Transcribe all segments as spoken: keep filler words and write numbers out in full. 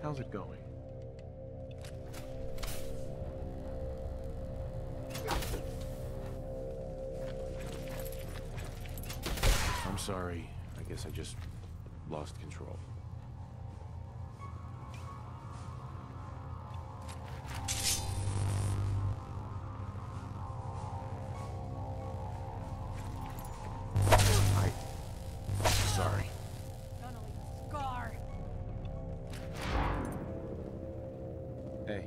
How's it going? I'm sorry. I guess I just lost control. Sorry. Gonna leave a scar. Hey.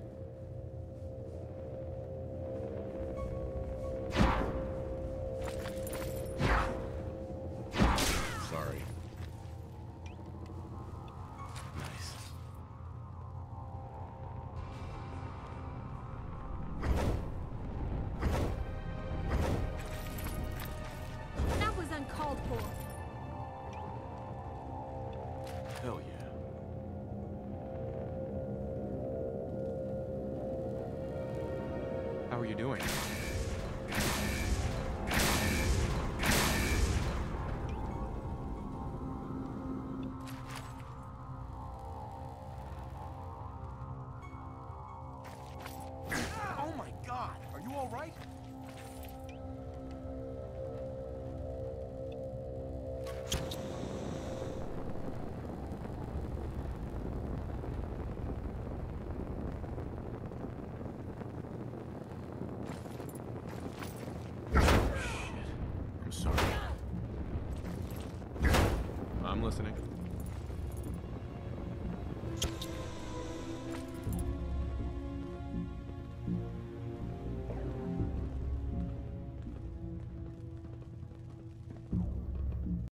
Sorry. Nice. That was uncalled for. Hell yeah. How are you doing? Oh my God! Are you all right? I'm sorry. I'm listening.